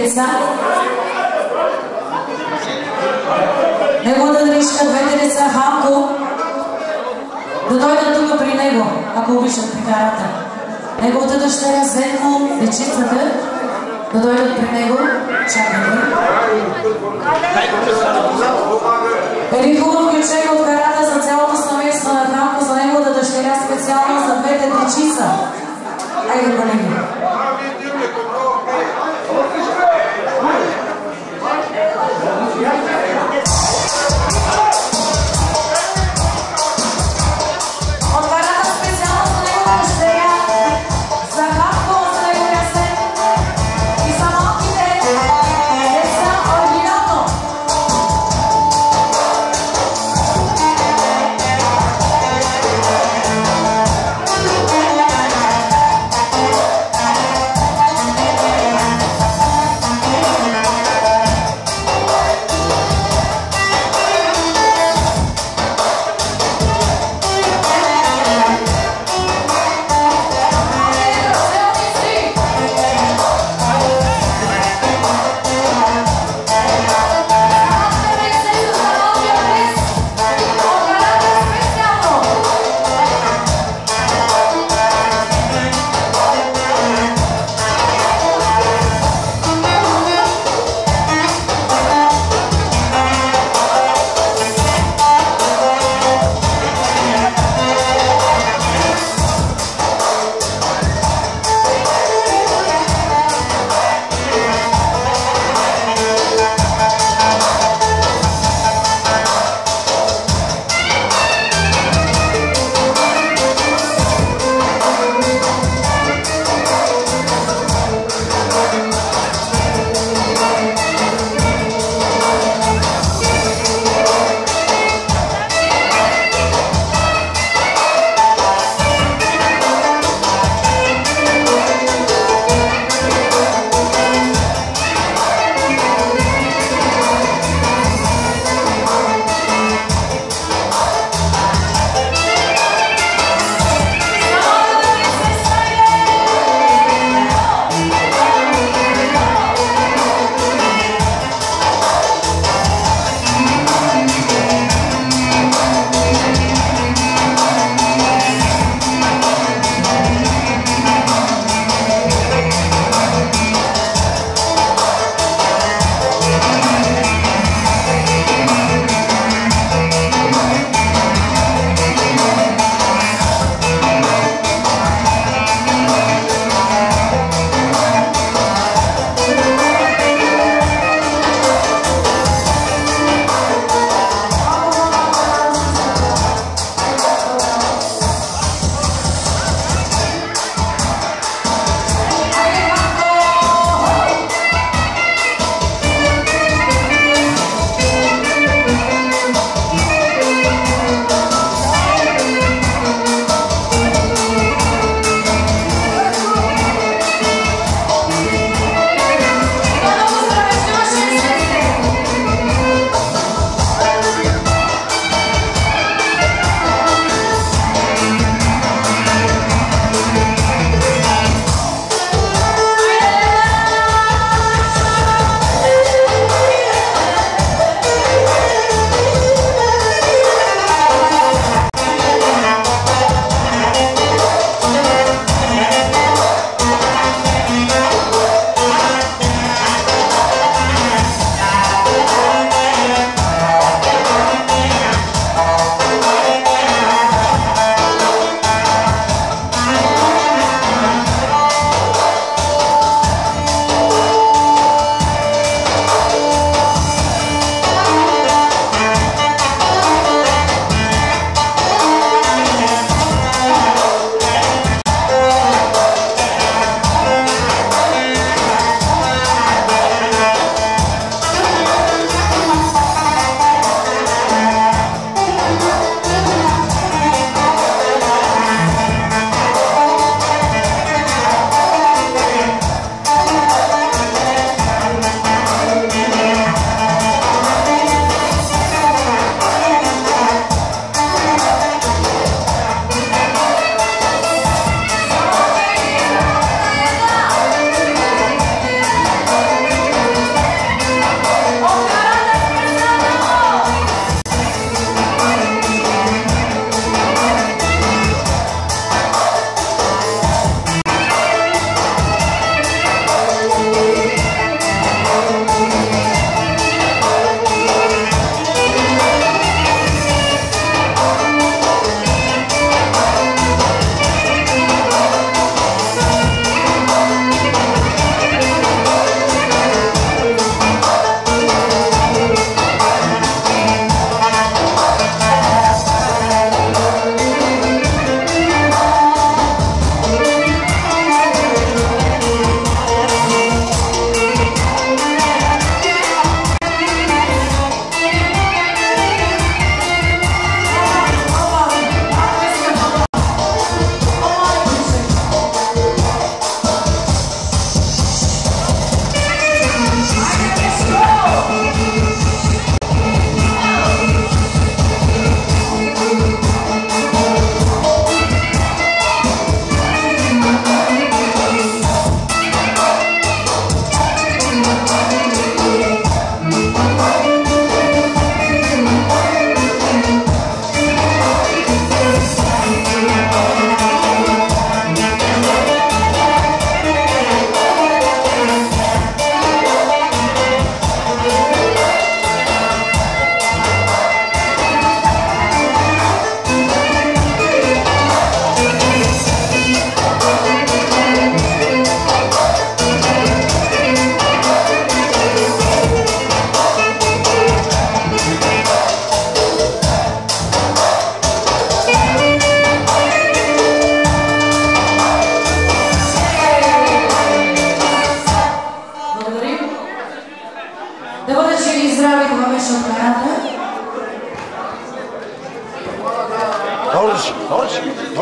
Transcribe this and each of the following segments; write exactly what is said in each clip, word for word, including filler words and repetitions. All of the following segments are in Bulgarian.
деца. Неговата дръжка, двете деца, Ханко, да дойдат тук при него, ако обичат при карата. Неговата дъщеря, Зенко, дечицата, да дойдат при него. Чакайте. Един хубав ключек от карата за цялото семейство на Ханко, за неговата дъщеря, специално за двете дечица. Айде, колеги. Thank you.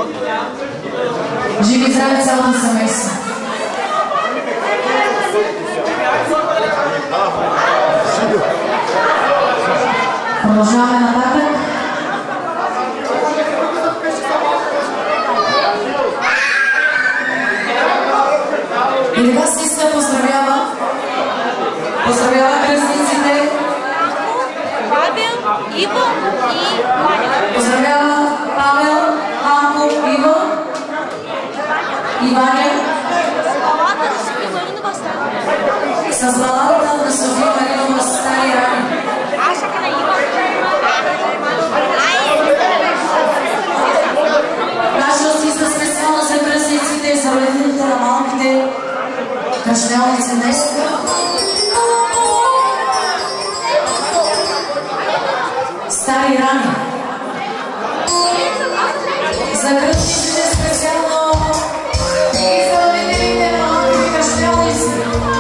Живи здраве цялото семейство! Продължаваме нататък. И така Сиска поздравява. Поздравява кръстниците. Павел, Иво и Ваня. Поздравява Павел, Анко, Иво и Ваня. С баладата на София Маринова Стари рани. Нашата Сиска специално за кръстниците и за родителите на малките кръщелници днес. Стари рани. За кръстниците специално и за родителите на малките кръщелници.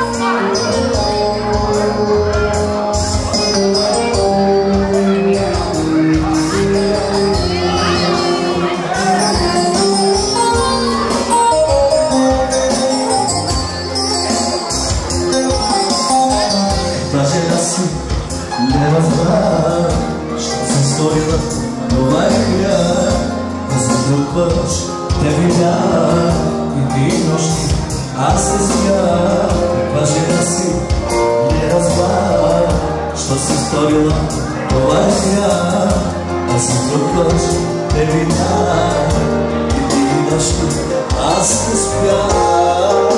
Не разбра, що съм сторила, това е грях. За друг път те видях и ти нощи аз се смях. Каква жена си, не разбра, що съм сторила, това е грях. А за друг път те видях и ти нощи аз се смях.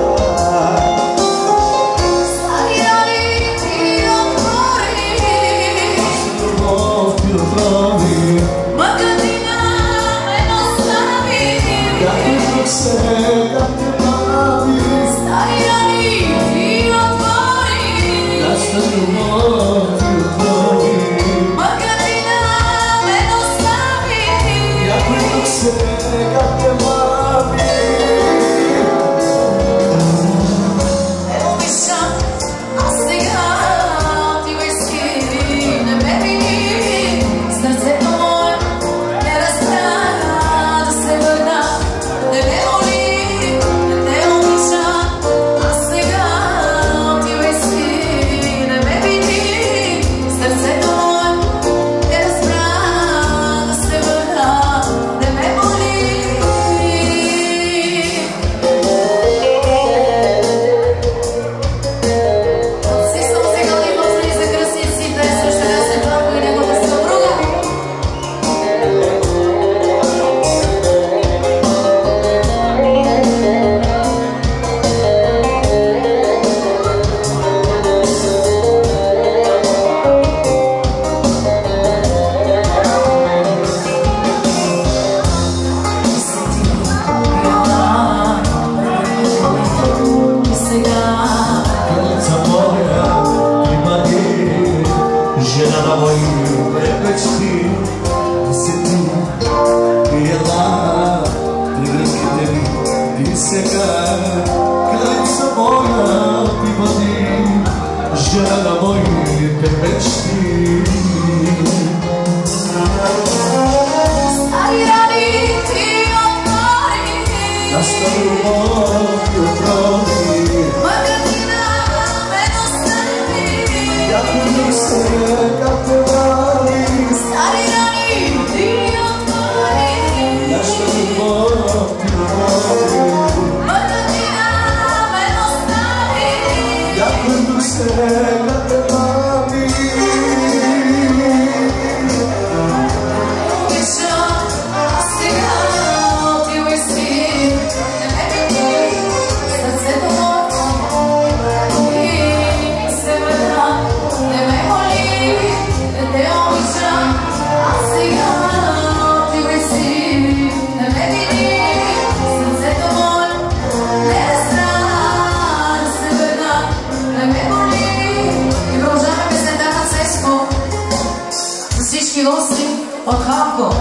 От Хамко.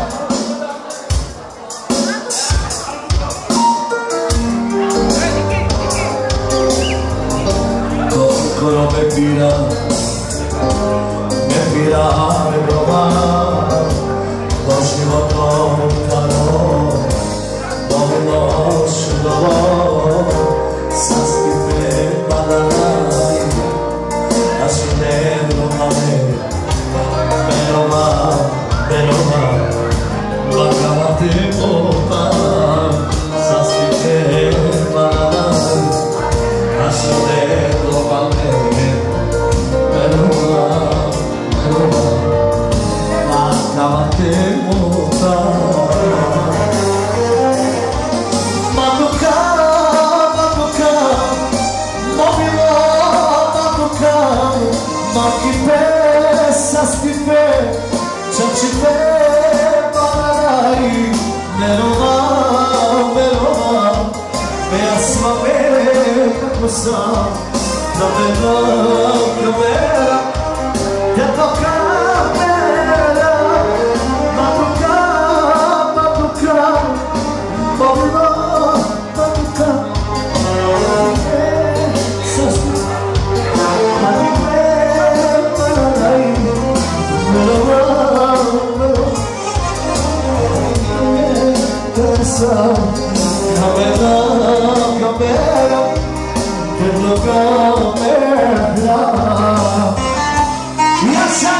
Колко ме пира, ме пира, ме прома, до живото кано. kosa Kamera, kamera Jedno kamera Matuka, matuka Matuka, matuka Sasku Matuka, malalai Melawa, melawa Kamera, kamera Jedno kamera Yasha!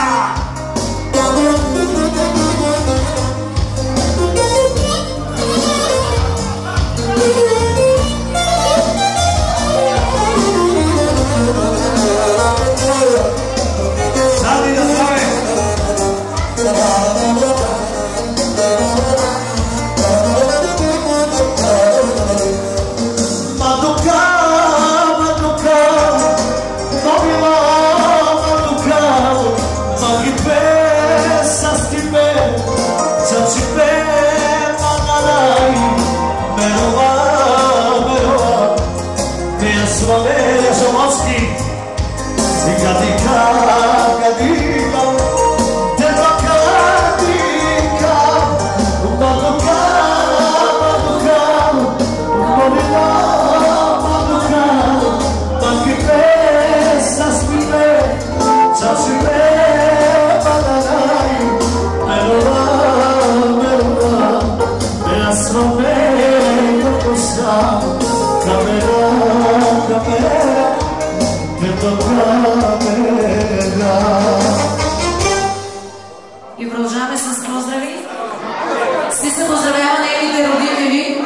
И продължаваме с поздрави. Сви се поздравява нейните родители.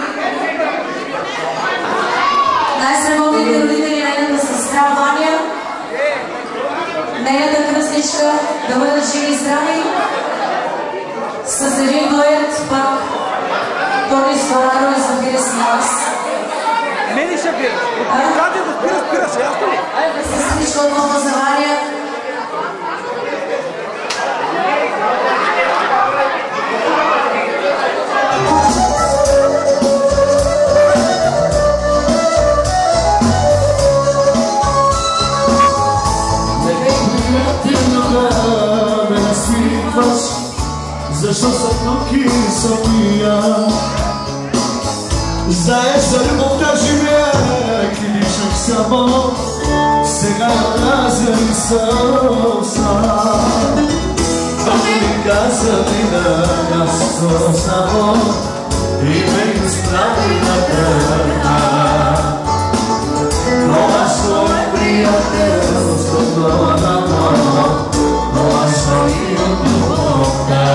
Най-сработните родители, нейната сестра Ваня, нейната кръстничка, да бъдат живи и здрави. С един дует пак Тони Свараро и Зафири Смас. Мени ще бира. Откъде го спира, спира се, ясно ли? Сестричка отново за Ваня. Защо са тук и самия? Знаеш за любовта живеек и личах само. Сега разяни съм сам. Той ми каза ми на място само и ме изправи на търна. Но аз той приятел с това на моя, но аз той от любовта.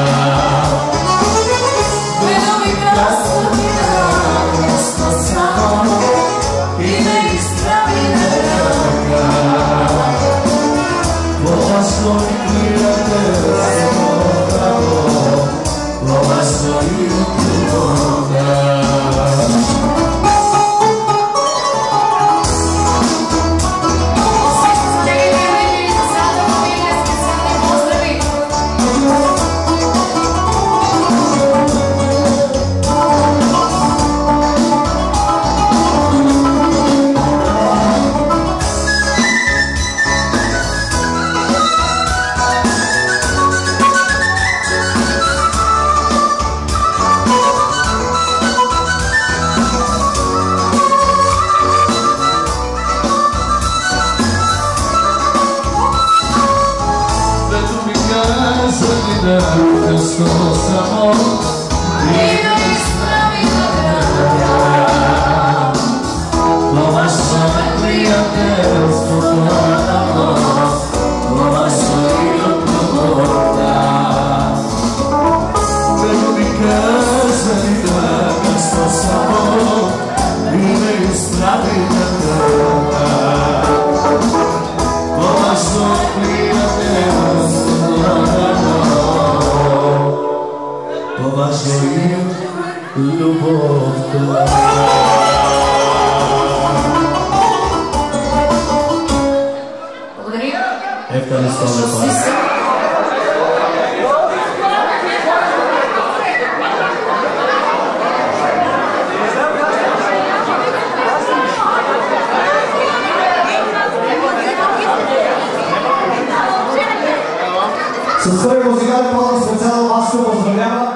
първи музикален подър специално Васко поздравява.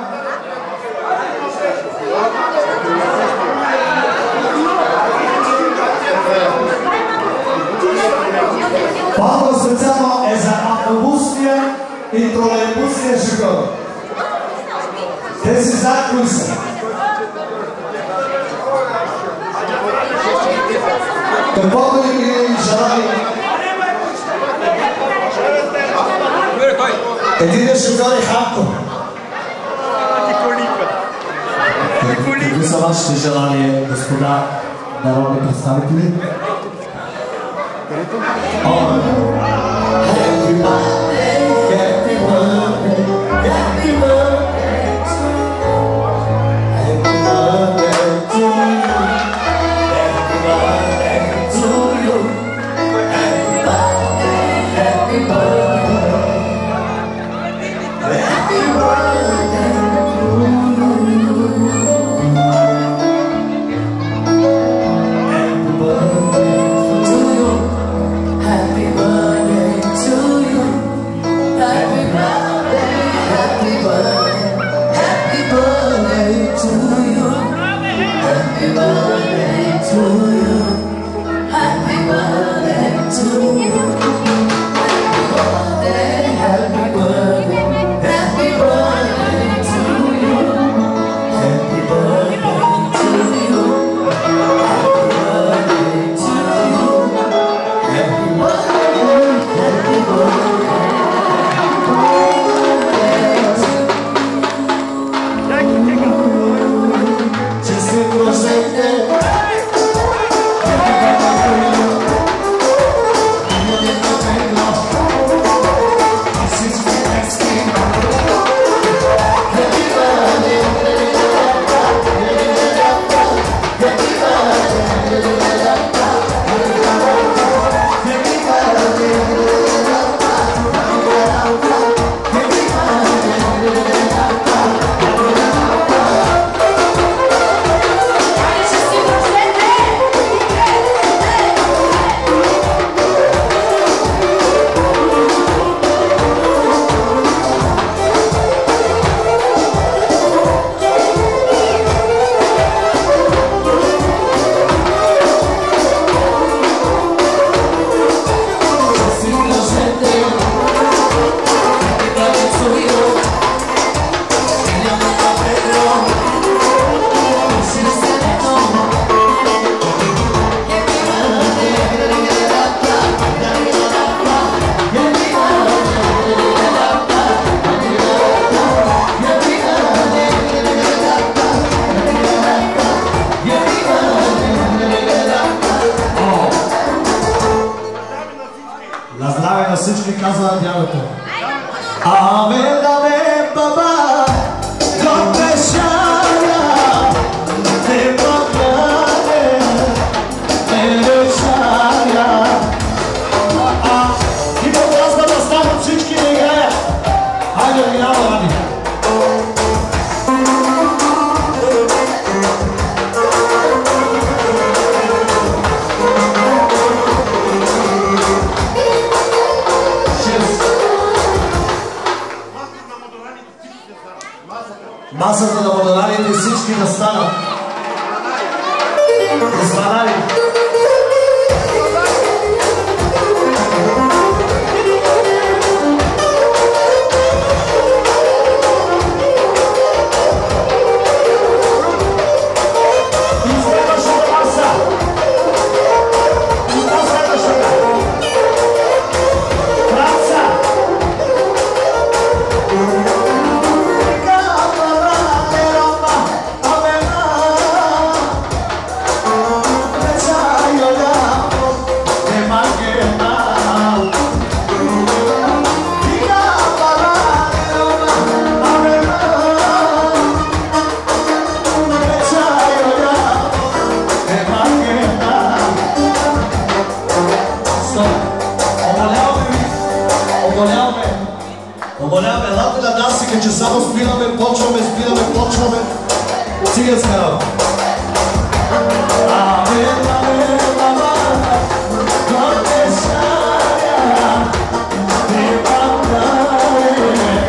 Подър специално е за автобусния и тролейбусния шофьор. Те си знаят кои са. Каквото ни ги желали. Единият шофьор е Ханко. Какви са вашите желания, господа народни представители? Happy birthday, happy birthday, happy birthday to you. Happy birthday to you. Happy birthday to you. Happy birthday, happy birthday. Happy birthday to you. Happy birthday to you. Happy birthday to you. Happy birthday, happy birthday, happy birthday to you. Happy birthday to you. Happy birthday to you. Happy birthday, happy birthday to you. Happy birthday to you. Happy birthday to you. Happy birthday, happy birthday. Честит рожден ден. На здраве на всички, казва дядото. Абе, абе, баба, допешая, те покляне, не решая. И показва да станат всички да играят. Хайде, да минава, Ради. Масата на модераните всички да станат. Звънари. Умоляваме, елате на насика, че само спираме, почваме, спираме, почваме. Циганска работа. Абе, абе, баба, допешая, те покляне,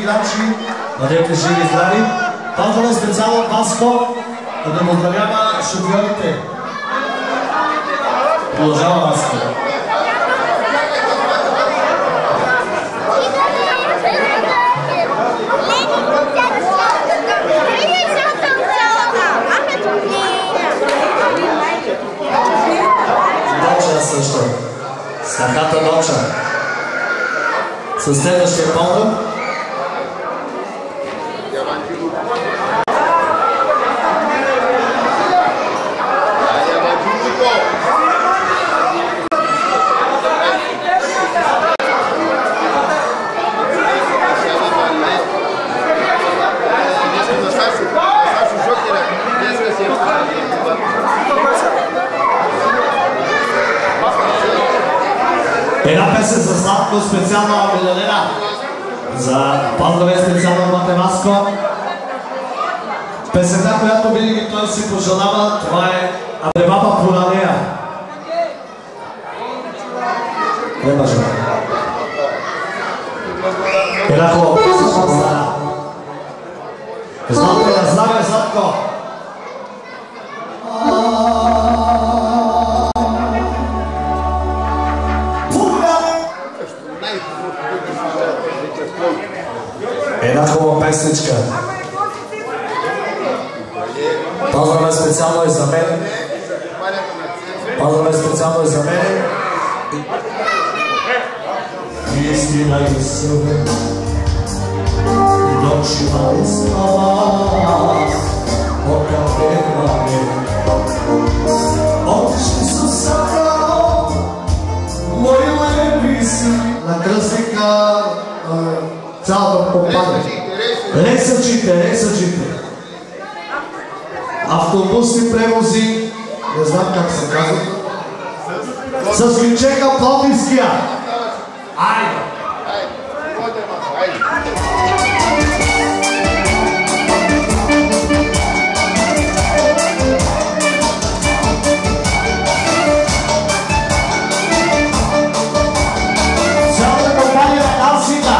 играчи, бъдете живи и здрави. Поздравя специално от Васко, да поздравява шофьорите. Продължава Васко. Доча също. Снахата Доча. Със следващия поздрав. Една песен за Славко, специално милионера. За поздраве специално от Матемаско. Песента, която винаги той си пожелава, това е Адебаба Пуранея. Не може. Една хубава песен ще позна. Златко, я здраве, Златко! Една хубава песничка. Поздраве специално и за мен. Поздраве специално и за мен. Истина и съвет. Ночи мали слава. Окапена е. Очи са сакал. Мой леви си. На кръстника цялата попадне. Ресъчите, ресъчите. Автобусни превози, не знам как се казва. С Винчека Пловдивския. Айде! Цялата компания на Алсина.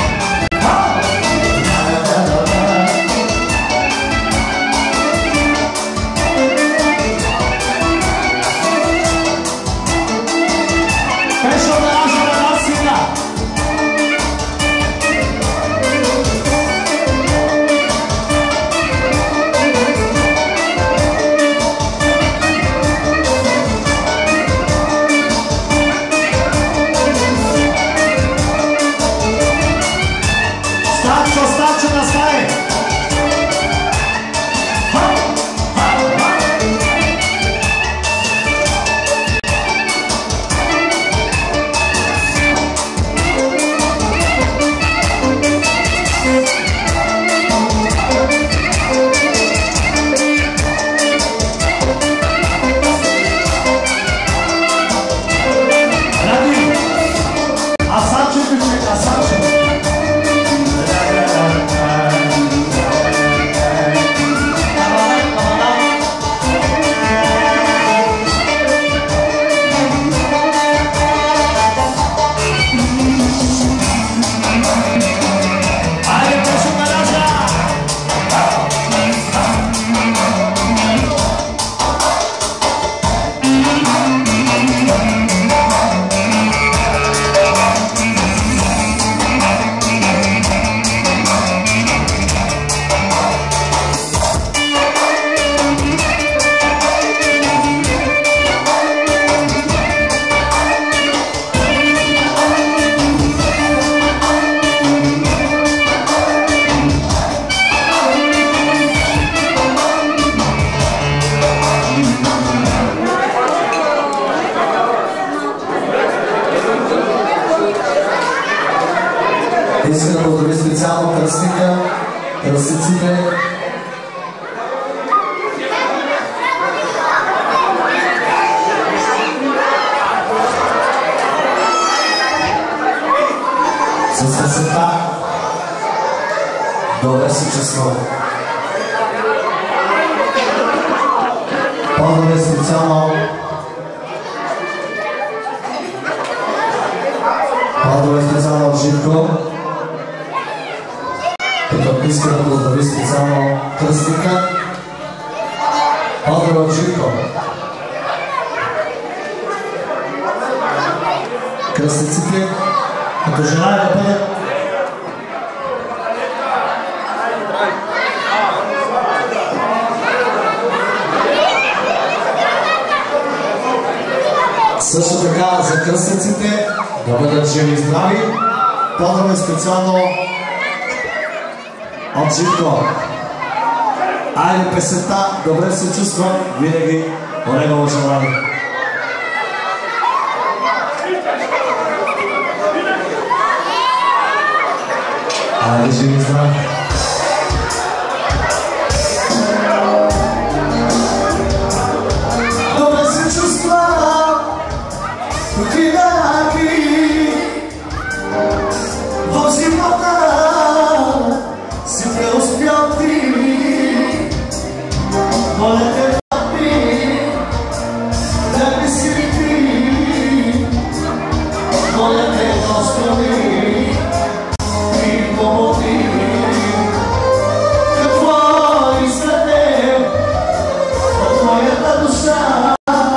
Искам да поздравя специално кръстника, кръстниците. С красота добре си чувствам. Поздравя специално Поздравя специално от Живко. пък иска да поздрави специално кръстника. Поздрав от Живко. Кръстниците, като жена е да бъдат също така за кръстниците да бъдат живи и здрави. Поздравя специално от Живко. Айде песента, добре се чувствам, винаги по негово желание. Айде живи и здрави. Добре се чувствам, винаги в живота си преуспял ти. Моля те, папи, да ми си ти. Моля те, Господи, и помогни. Какво искате от моята душа?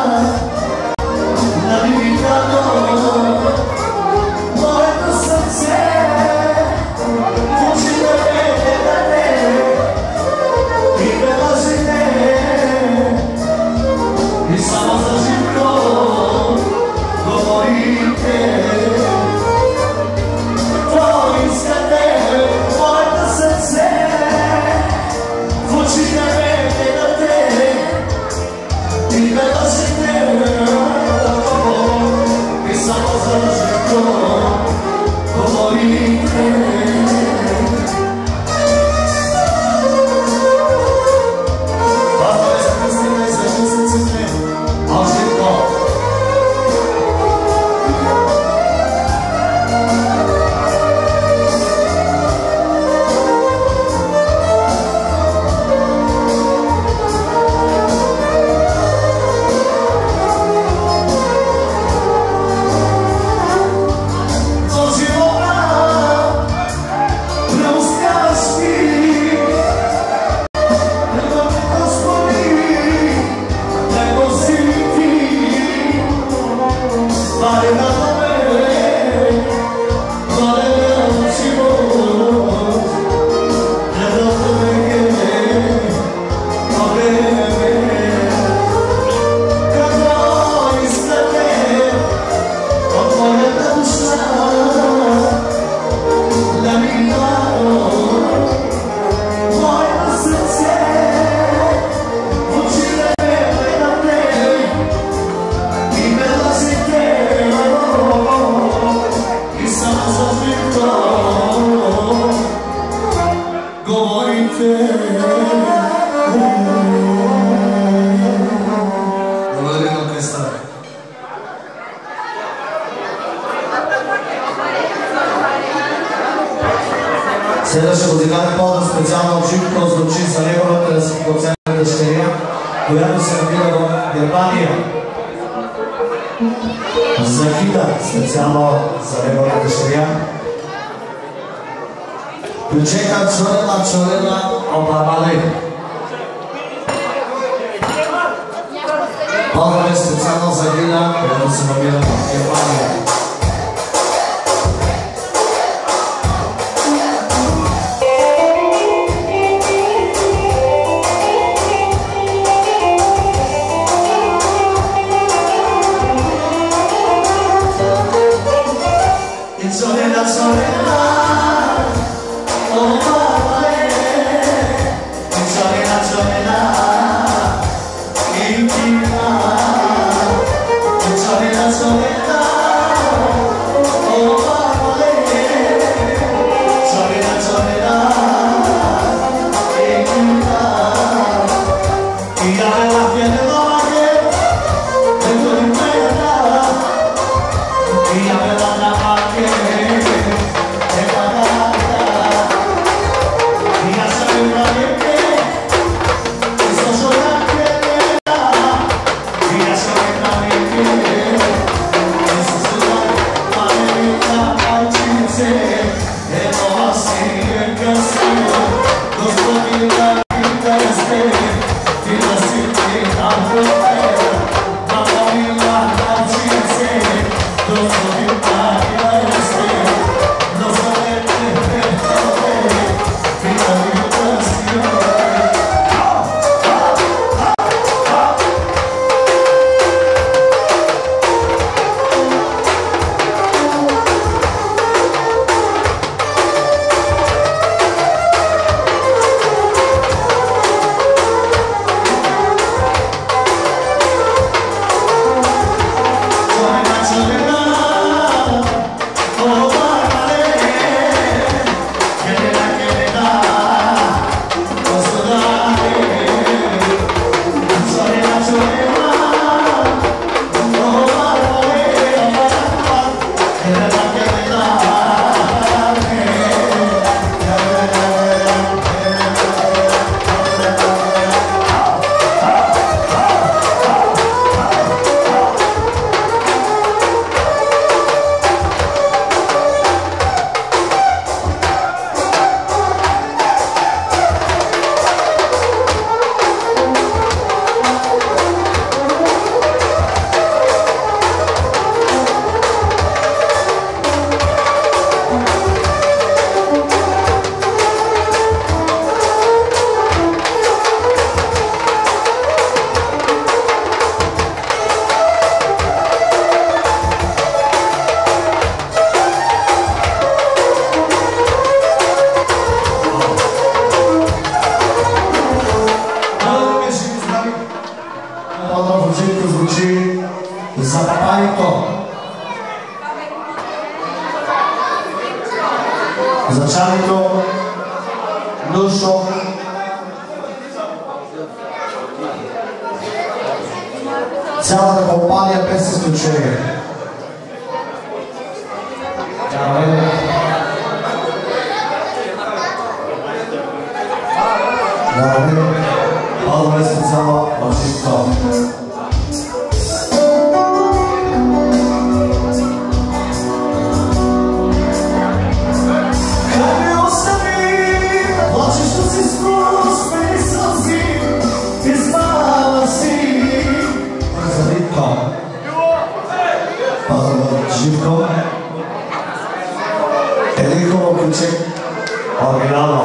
Следващия музикален повод специално от Живко звучи за неговата скъпоценна дъщеря, която се намира в Германия. За Хида, специално за неговата дъщеря. Ключека чорена, чорена, обамали. Поздравя специално за Хида, която се намира в Германия. Soledad Душо. Цялата компания без изключение. Давай. All специално Вашингтон. Живко. Един хубав ключик. Оригинално.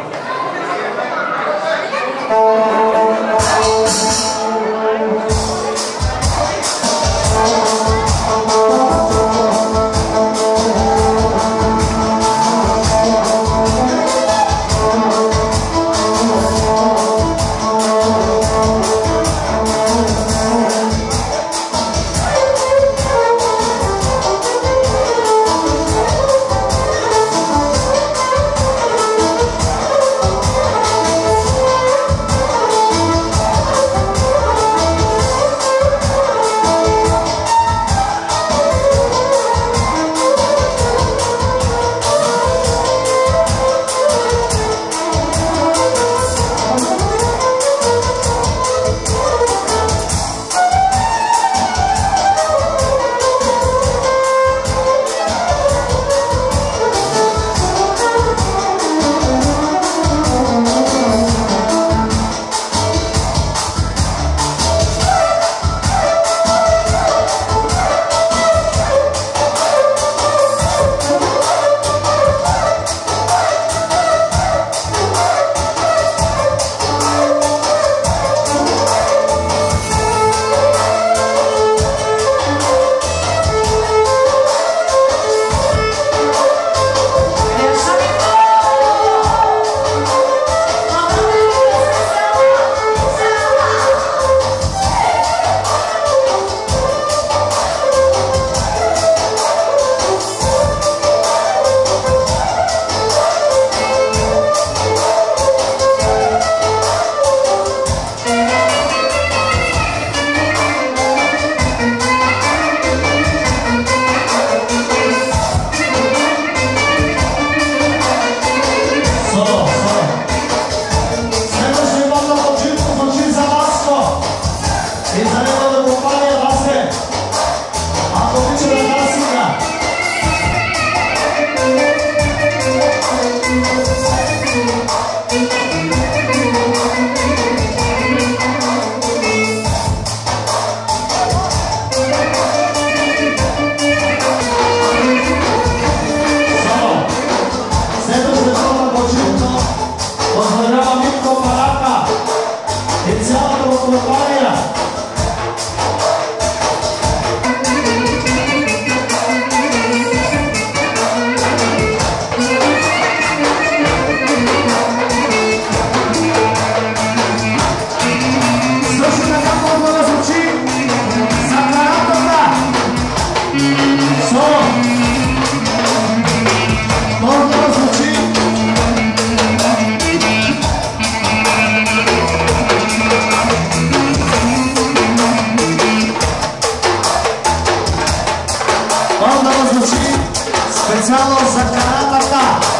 Специално за Канадата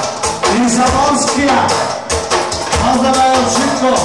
и за Монския. Поздравя от Живко.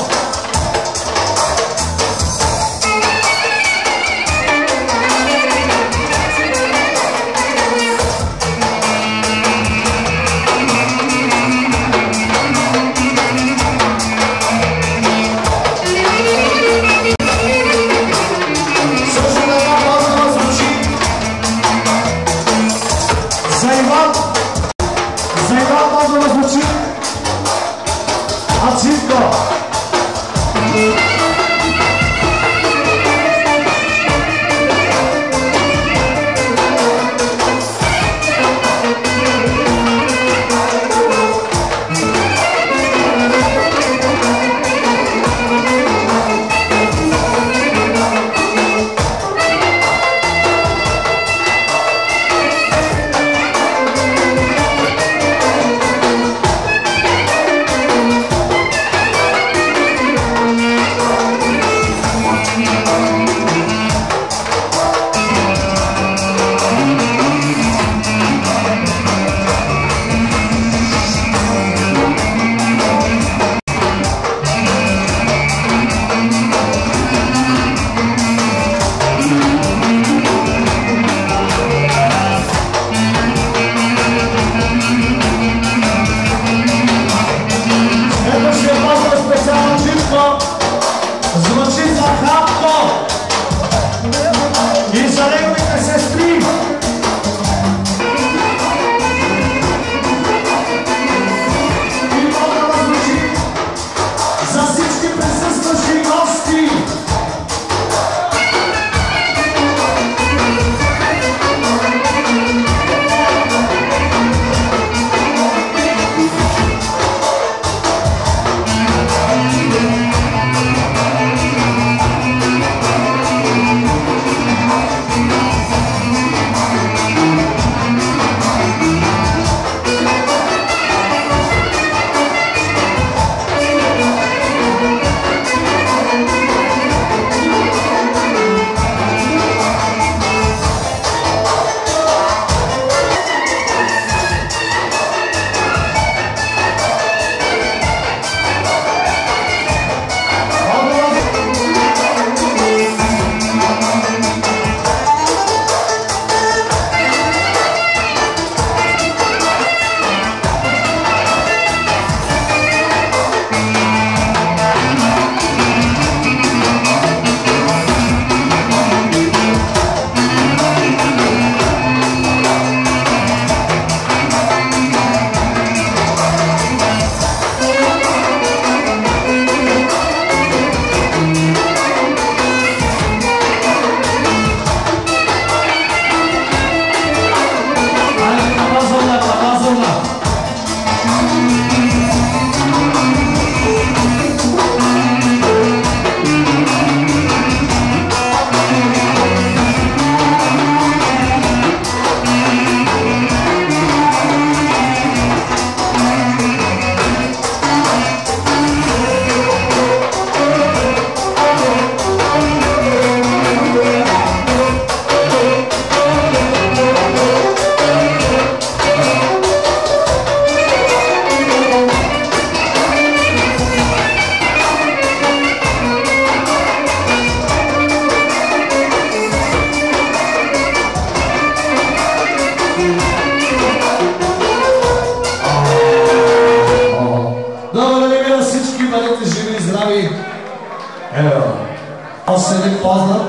Ево. Още един поздрав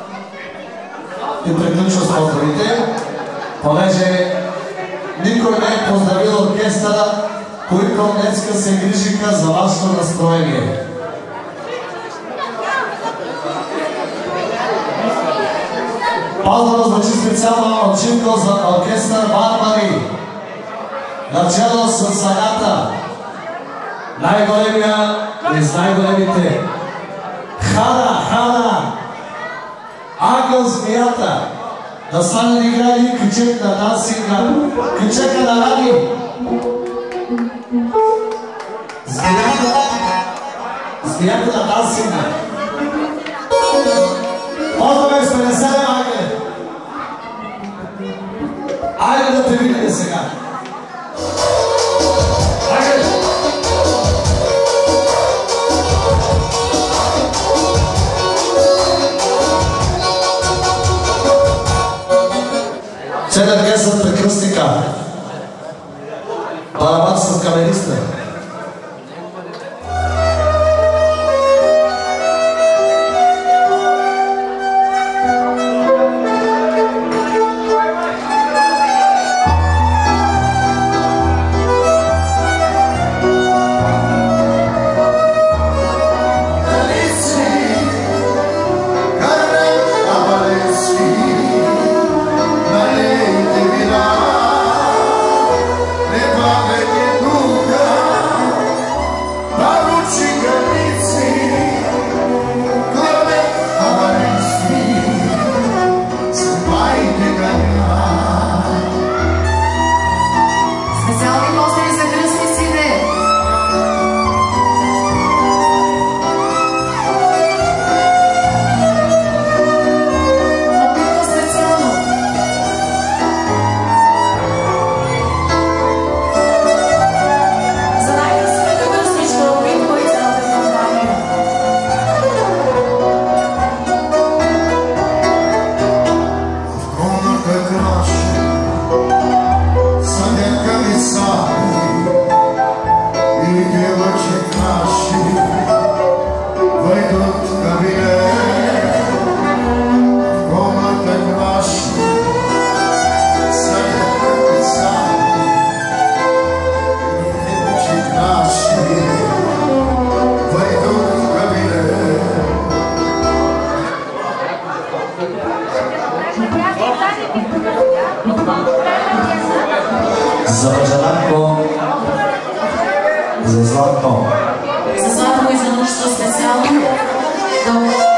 и приключва с поздравите, понеже никой не е поздравил оркестъра, които днеска се грижиха за вашето настроение. Поздрав звучи специално от Чинко за оркестър Барбари, начало с Сагата, най-големия из най-големите. Хана, Хана, Ангел змията, да стане да играе един кючек на дансинга, кючека на Ради. Змията, змията на дансинга. Позваме с петдесет лева, Ангеле. Айде да те видим сега. Седем геса пред кръстника. Барабан с камериста. За Бажананко, за Златко. За Златко и за Нощо специално.